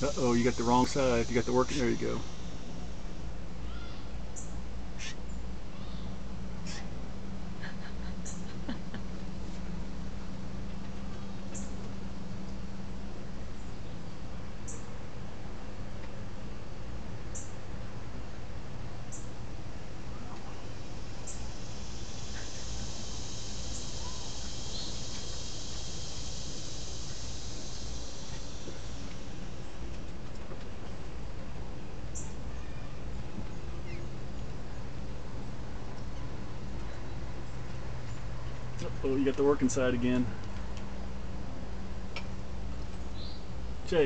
Uh-oh, you got the wrong side. You got the working. There you go. Oh, you got the working side again. Jay.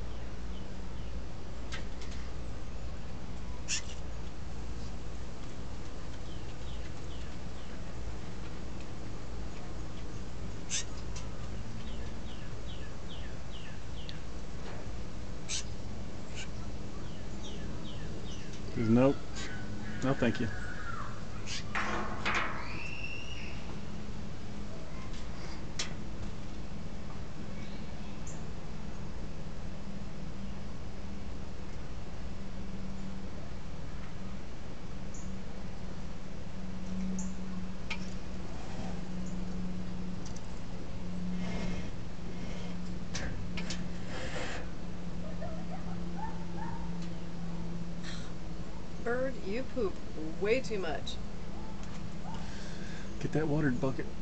Nope. No, thank you. Bird, you poop way too much. Get that water bucket.